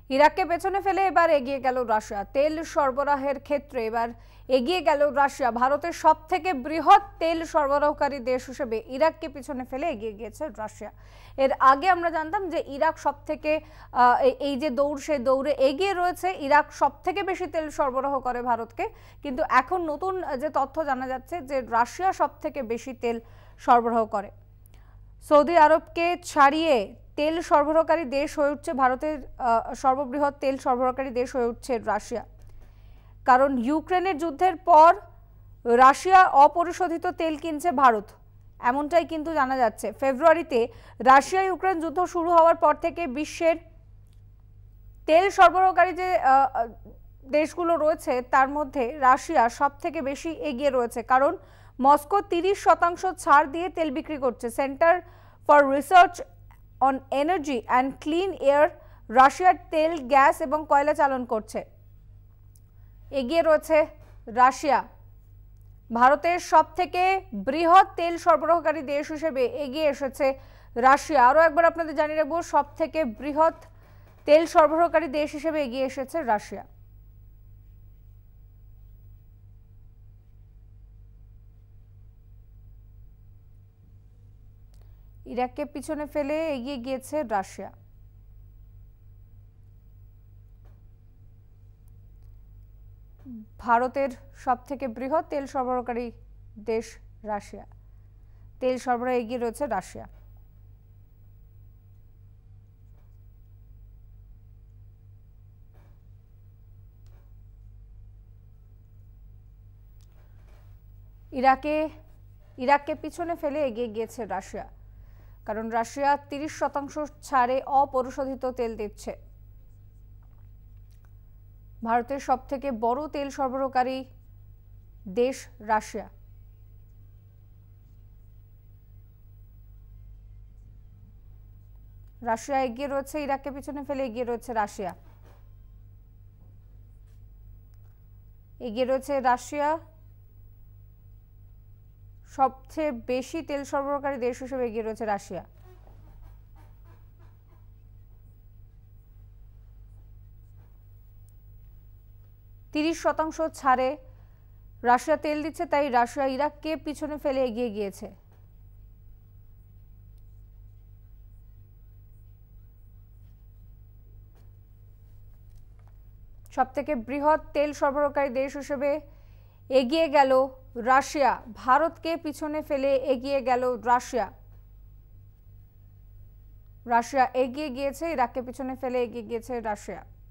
ইরাককে পেছনে ফেলে এবার এগিয়ে গেল রাশিয়া। তেল সরবরাহের ক্ষেত্রে এবার এগিয়ে গেল রাশিয়া। ভারতের সবথেকে বৃহৎ তেল সরবরাহকারী দেশ হিসেবে ইরাককে পিছনে ফেলে এগিয়ে গিয়েছে রাশিয়া। এর আগে আমরা জানতাম যে ইরাক সবথেকে এই যে দৌড়, সেই দৌড়ে এগিয়ে রয়েছে। ইরাক সবথেকে বেশি তেল সরবরাহ করে ভারতকে, কিন্তু এখন নতুন যে তথ্য জানা যাচ্ছে যে রাশিয়া সবথেকে বেশি তেল সরবরাহ করে। সৌদি আরবকে ছাড়িয়ে তেল সরবরাহকারী দেশ হয়ে উঠছে ভারতের সর্ববৃহৎ তেল সরবরাহকারী দেশ হয়ে উঠছে রাশিয়া। কারণ ইউক্রেনের যুদ্ধের পর রাশিয়া অপরিশোধিত তেল কিনছে ভারত, এমনটাই কিন্তু জানা যাচ্ছে। ফেব্রুয়ারিতে রাশিয়া ইউক্রেন যুদ্ধ শুরু হওয়ার পর থেকে বিশ্বের তেল সরবরাহকারী যে দেশগুলো রয়েছে তার মধ্যে রাশিয়া সবথেকে বেশি এগিয়ে রয়েছে, কারণ মস্কো 30% ছাড় দিয়ে তেল বিক্রি করছে। Centre for research on energy and clean air রাশিয়ার তেল, গ্যাস এবং কয়লা চালন করছে। এগিয়ে রয়েছে রাশিয়া। ভারতের সবথেকে বৃহৎ তেল সরবরাহকারী দেশ হিসেবে এগিয়ে এসেছে রাশিয়া। আরও একবার আপনাদের জানিয়ে রাখবো, সবথেকে বৃহৎ তেল সরবরাহকারী দেশ হিসেবে এগিয়ে এসেছে রাশিয়া। ইরাককে পিছনে ফেলে এগিয়ে গিয়েছে রাশিয়া। ভারতের সবথেকে বৃহৎ তেল সরবরাহকারী দেশ রাশিয়া। তেল সরবরাহে এগিয়ে রয়েছে রাশিয়া। ইরাককে পিছনে ফেলে এগিয়ে গিয়েছে রাশিয়া, কারণ রাশিয়া 30% ছাড়ে অপরিশোধিত তেল দিচ্ছে। ভারতের সবথেকে বড় তেল সরবরাহকারী দেশ রাশিয়া। রাশিয়া এগিয়ে রয়েছে, ইরাককে পিছনে ফেলে এগিয়ে রয়েছে রাশিয়া। এগিয়ে রয়েছে রাশিয়া, সবচেয়ে বেশি তেল সরবরাহকারী দেশ হিসেবে এগিয়ে রয়েছে রাশিয়া। %30 ছাড়ে রাশিয়া তেল দিচ্ছে, তাই রাশিয়া ইরাককে পিছনে ফেলে এগিয়ে গিয়েছে। সবথেকে বৃহৎ তেল সরবরাহকারী দেশ হিসেবে এগিয়ে গেল রাশিয়া। ভারতকে পিছনে ফেলে এগিয়ে গেল রাশিয়া। রাশিয়া এগিয়ে গিয়েছে, ইরাককে পিছনে ফেলে এগিয়ে গিয়েছে রাশিয়া।